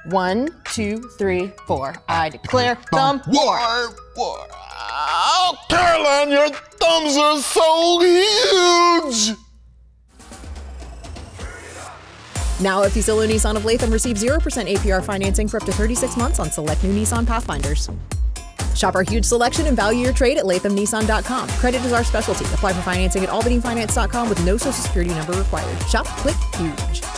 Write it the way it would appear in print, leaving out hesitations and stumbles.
1, 2, 3, 4. I declare thumb war. Oh, Caroline, your thumbs are so huge! Now at Fuccillo Nissan of Latham, receive 0% APR financing for up to 36 months on select new Nissan Pathfinders. Shop our huge selection and value your trade at lathamnissan.com. Credit is our specialty. Apply for financing at albanyfinance.com with no social security number required. Shop, click, huge.